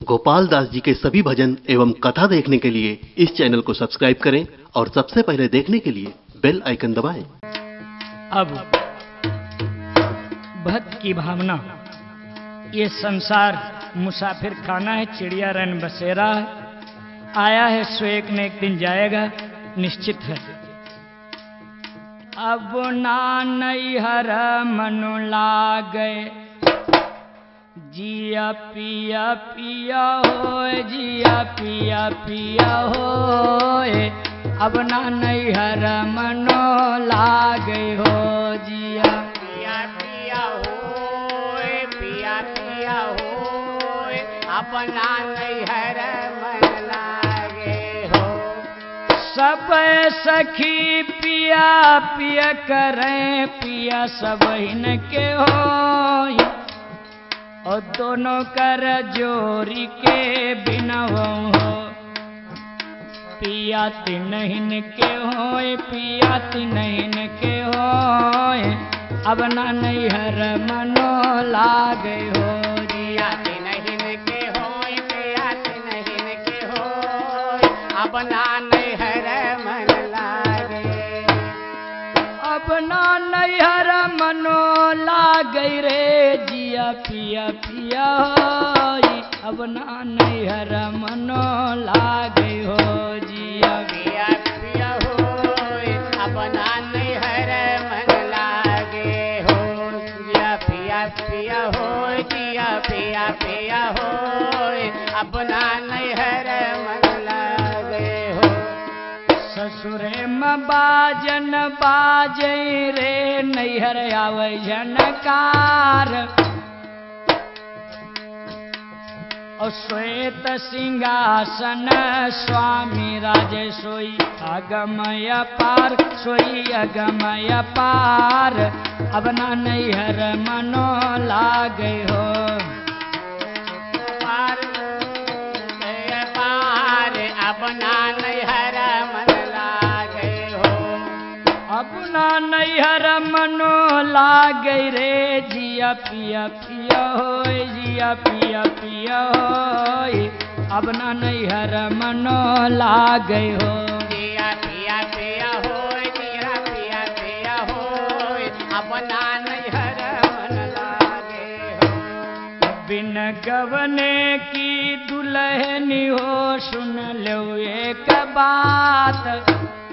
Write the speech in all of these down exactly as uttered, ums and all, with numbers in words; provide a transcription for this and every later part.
गोपाल दास जी के सभी भजन एवं कथा देखने के लिए इस चैनल को सब्सक्राइब करें और सबसे पहले देखने के लिए बेल आइकन दबाएं। अब भक्त की भावना, ये संसार मुसाफिर खाना है, चिड़िया रन बसेरा है, आया है सो एक न एक दिन जाएगा, निश्चित है। अब ना नैहर मनु लागे, जिया पिया पिया होए, जिया पिया पिया होए, अब ना नैहर मनो लागे हो, जिया पिया पिया होए, पिया पिया होए, अपना नैहर मन लागे हो। सब सखी पिया पिया करें, पिया सब हिन के हो, और दोनों कर जोरी के बिना हो, पिया तिनहिन के होए, पिया तिनहिन के होए, अब ना नैहर मनो लागे हो, पिया तिनहिन के होए, पिया तिनहिन के होए, अपना नैहर मन लागे। अब ना नैहर मनो लागे रे, जिया पिया पिया होई, अब ना नैहर मनो लागे हो, जिया पिया पिया होए, अपना नैहर मन लागे हो, जिया पिया पिया होए, जिया पिया पिया होए, अपना नैहर मन लागे हो। ससुरे में बाजन बाजे रे, नैहर आवे झनकार, और श्वेत सिंहासन स्वामी राजे सोई अगमय पार, सोई अगमय पार, अब ना नैहर मनो लागे हो, पार पार, अपना नैहर मन लागे हो। अपना नैहर मनो लागे रे, जिया पिया पिया होए, जिया पिया पिया होए, अब ना नैहर मनो लागे हो, जिया पिया पिया होए, जिया पिया पिया होए, अपना नैहर मन लागे हो। बिन गवने की दुल्हनी हो, सुन लो एक बात,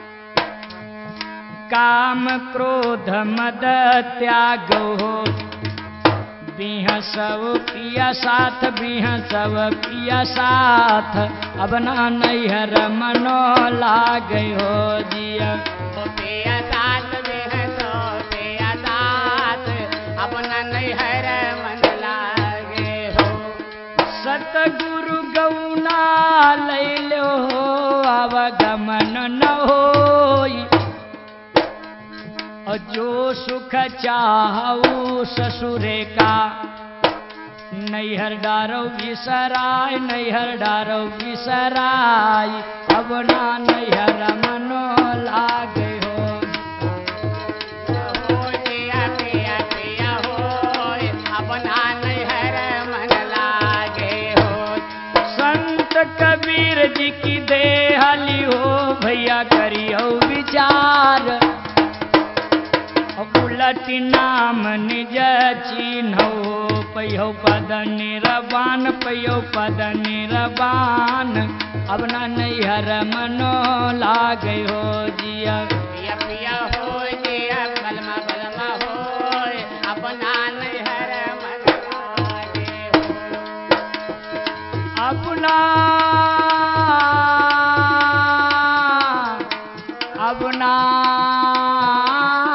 काम क्रोध मद त्याग हो, बिह सब पिया साथ, बिह सब पिया साथ, अब ना नैहर मनो लागे हो, जिया पिया साथ में तो पिया साथ, अपना नैहर मन लागे हो। सतगुरु गौना ले लो हो, अवगमन न होई, और जो सुख चाहू ससुरे का, नैहर डारो बिसराय, नैहर डारो बिसराय, अब ना नैहर मनो लागे हो, पिया पिया पिया होए, अपना नैहर मन लागे हो। संत कबीर जी की देहली हो, भैया करियो विचार, उलटी नाम निज चिन्हो, पयो पद निरबान, पयो पद निरबान, अब ना नैहर मनो लागे हो, जिया पिया पिया होए, जिया बलमा बलमा होए, अपना नैहर मन लागे हो। अपना अपना